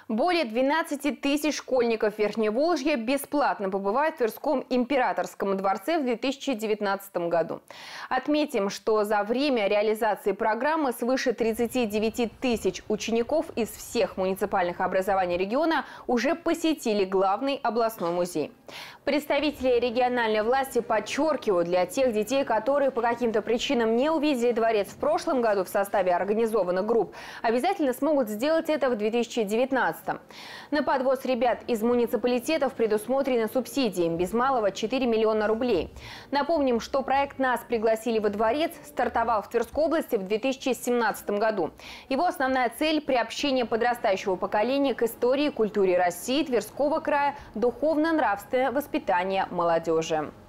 Более 12 тысяч школьников Верхневолжья бесплатно побывают в Тверском императорском дворце в 2019 году. Отметим, что за время реализации программы свыше 39 тысяч учеников из всех муниципальных образований региона уже посетили главный областной музей. Представители региональной власти подчеркивают, для тех детей, которые по каким-то причинам не увидели дворец в прошлом году в составе организованных групп, обязательно смогут сделать это в 2019. На подвоз ребят из муниципалитетов предусмотрены субсидии, без малого 4 миллиона рублей. Напомним, что проект «Нас пригласили во дворец» стартовал в Тверской области в 2017 году. Его основная цель – приобщение подрастающего поколения к истории и культуре России, Тверского края, духовно-нравственное воспитание молодежи.